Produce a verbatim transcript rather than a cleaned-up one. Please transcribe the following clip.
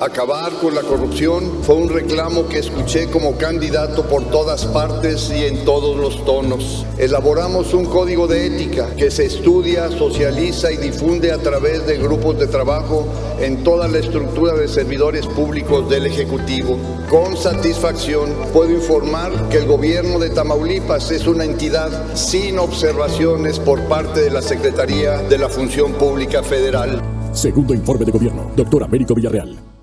Acabar con la corrupción fue un reclamo que escuché como candidato por todas partes y en todos los tonos. Elaboramos un código de ética que se estudia, socializa y difunde a través de grupos de trabajo en toda la estructura de servidores públicos del Ejecutivo. Con satisfacción puedo informar que el gobierno de Tamaulipas es una entidad sin observaciones por parte de la Secretaría de la Función Pública Federal. Segundo informe de gobierno, doctor Américo Villarreal.